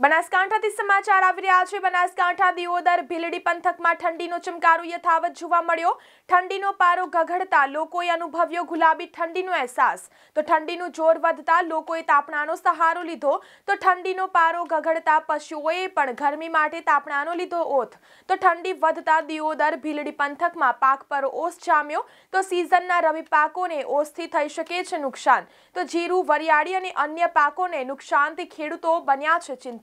બનાસકાંઠાથી સમાચાર આવી રહ્યા છે। બનાસકાંઠા દિયોદર ભીલડી પંથકમાં ઠંડીનો ચમકારો યથાવત જોવા મળ્યો। ઠંડીનો પારો ગગડતા લોકોએ અનુભવ્યો ગુલાબી ઠંડીનો અહેસાસ। તો ઠંડીનું જોર વધતા લોકોએ તાપણાનો સહારો લીધો। તો ઠંડીનો પારો ગગડતા પશુઓએ પણ ગરમી માટે તાપણાનો લીધો ઓથ। તો ઠંડી વધતા દિયોદર ભીલડી પંથકમાં પાક પર ઓસ જામ્યો। તો સીઝનના રવિ પાકોને ઓસથી થઈ શકે છે નુકસાન। તો જીરું, વરિયાળી અને અન્ય પાકોને નુકસાનથી ખેડૂતો બન્યા છે ચિંતિત।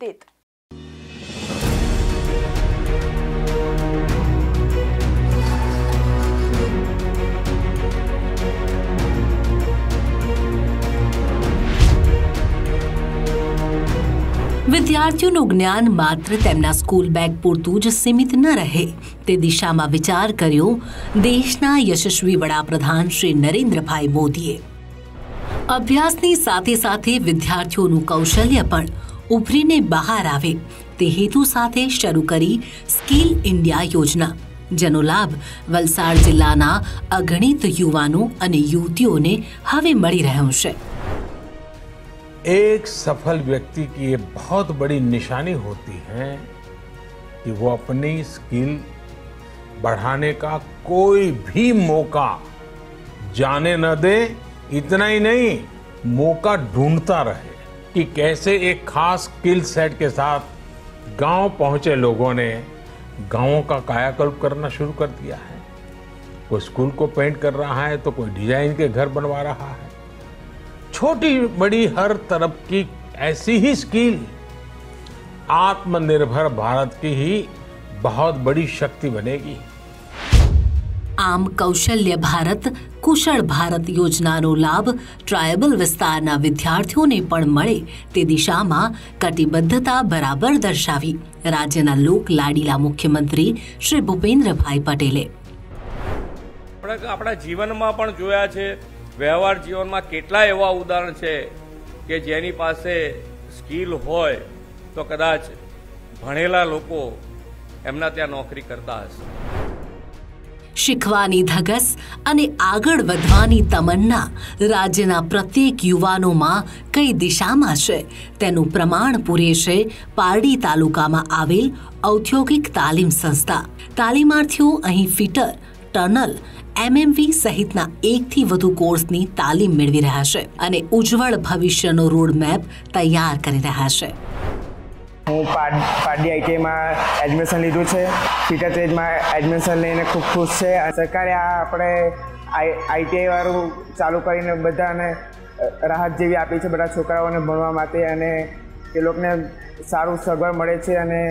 વિદ્યાર્થીઓનું જ્ઞાન માત્ર તેમના સ્કૂલ બેગ પૂરતું જ સીમિત ન રહે તે દિશામાં વિચાર કર્યો દેશના યશસ્વી વડાપ્રધાન શ્રી નરેન્દ્રભાઈ મોદીએ। અભ્યાસની સાથે સાથે વિદ્યાર્થીઓનું કૌશલ્ય પણ ઉભરીને બહાર આવે તે હેતુ સાથે શરૂ કરી સ્કિલ ઇન્ડિયા યોજના, જેનો લાભ વલસાડ જિલ્લાના અગણિત યુવાનો અને યુવતીઓને હવે મળી રહ્યો છે। एक सफल व्यक्ति की ये बहुत बड़ी निशानी होती है कि वो अपनी स्किल बढ़ाने का कोई भी मौका जाने न दे। इतना ही नहीं, मौका ढूंढता रहे कि कैसे एक खास स्किल सेट के साथ गांव पहुंचे लोगों ने गांवों का कायाकल्प करना शुरू कर दिया है। कोई स्कूल को पेंट कर रहा है तो कोई डिजाइन के घर बनवा रहा है। छोटी बड़ी हर तरफ की ऐसी ही स्किल आत्मनिर्भर भारत की ही बहुत बड़ी शक्ति बनेगी। आम कौशल्य भारत कुशल भारत योजनाનો લાભ ટ્રાયબલ વિસ્તારના વિદ્યાર્થીઓને પણ મળે તે દિશામાં કટિબદ્ધતા બરાબર દર્શાવી રાજ્યના લોક લાડીલા મુખ્યમંત્રી શ્રી ભૂપેન્દ્રભાઈ પટેલે। આપણા જીવનમાં પણ જોયા છે, વ્યવહાર જીવનમાં કેટલા એવા ઉદાહરણ છે કે જેની પાસે સ્કિલ હોય તો કદાચ ભણેલા લોકો એમના ત્યાં નોકરી કરતા હશે। શીખવાની ધગસ અને આગળ વધવાની તમન્ના રાજ્યના પ્રત્યેક યુવાનોમાં કઈ દિશામાં છે તેનું પ્રમાણ પૂરે છે પારડી તાલુકામાં આવેલ ઔદ્યોગિક તાલીમ સંસ્થા। તાલીમાર્થીઓ અહીં ફિટર, ટનલ, MMV સહિતના એકથી વધુ કોર્સની તાલીમ મેળવી રહ્યા છે અને ઉજ્જવળ ભવિષ્યનો રોડમેપ તૈયાર કરી રહ્યા છે। હું પારડી આઈટીઆઈમાં એડમિશન લીધું છે। ફિટર ટ્રેડમાં એડમિશન લઈને ખૂબ ખુશ છે। સરકારે આ આપણે આઈટીઆઈવાળું ચાલુ કરીને બધાને રાહત જેવી આપી છે બધા છોકરાઓને ભણવા માટે અને એ લોકોને સારું સગવડ મળે છે અને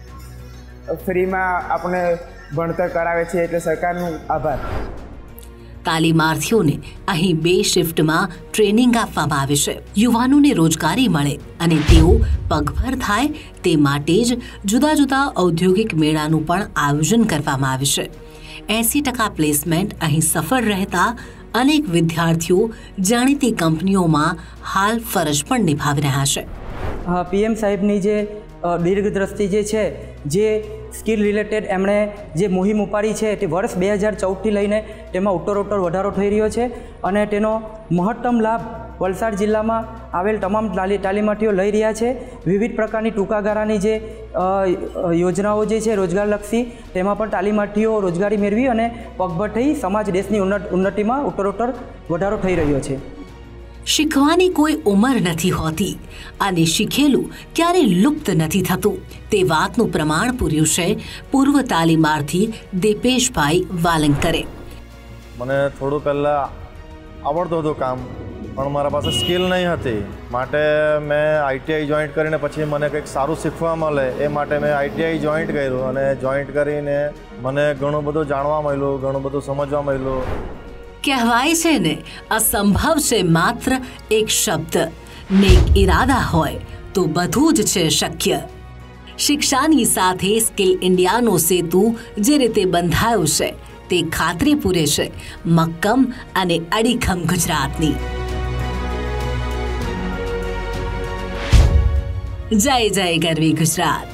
ફ્રીમાં આપણે ભણતર કરાવે છે એટલે સરકારનો આભાર। તાલીમાર્થીઓને અહીં 2 શિફ્ટમાં ટ્રેનિંગ આપવામાં આવે છે। યુવાનોને રોજગારી મળે અને તેઓ પગભર થાય તે માટે જ જુદા જુદા ઔદ્યોગિક મેળાનું પણ આયોજન કરવામાં આવે છે। 80% પ્લેસમેન્ટ અહીં સફળ રહેતા અનેક વિદ્યાર્થીઓ જાણીતી કંપનીઓમાં હાલ ફરજ પણ નિભાવી રહ્યા છે। PM સાહેબની જે દીર્ઘદ્રષ્ટિ જે છે, જે સ્કિલ રિલેટેડ એમણે જે મુહિમ ઉપાડી છે તે વર્ષ 2014થી લઈને તેમાં ઉત્તરોત્તર વધારો થઈ રહ્યો છે અને તેનો મહત્તમ લાભ વલસાડ જિલ્લામાં આવેલ તમામ તાલીમાર્થીઓ લઈ રહ્યા છે। વિવિધ પ્રકારની ટૂંકા ગાળાની જે યોજનાઓ જે છે રોજગારલક્ષી તેમાં પણ તાલીમાર્થીઓ રોજગારી મેળવી અને પગભર થઈ સમાજ દેશની ઉન્નતિમાં ઉત્તરોત્તર વધારો થઈ રહ્યો છે। શીખવાની કોઈ ઉંમર નથી હોતી અને શીખેલું ક્યારે લુપ્ત નથી થતું તે વાતનું પ્રમાણ પૂર્યું છે પૂર્વ તાલીમાર્થી દીપેશભાઈ વાલંકરે। મને થોડું પહેલાં આવડતું હતું કામ પણ મારા પાસે સ્કિલ નહીં હતી માટે મેં આઈટીઆઈ જોઈન્ટ કરીને પછી મને કંઈક સારું શીખવા મળે એ માટે મેં આઈટીઆઈ જોઈન્ટ કર્યું અને જોઈન્ટ કરીને મને ઘણું બધું જાણવા મળ્યું, ઘણું બધું સમજવા મળ્યું। કહેવાય છે ને અસંભવ છે માત્ર એક શબ્દ, નેક ઈરાદા હોય તો બધું જ છે શક્ય। શિક્ષાની સાથે સ્કિલ ઇન્ડિયાનો સેતુ જે રીતે બંધાયો છે તે ખાતરી પૂરે છે મક્કમ અને અડીખમ ગુજરાતની। જય જય ગરવી ગુજરાત।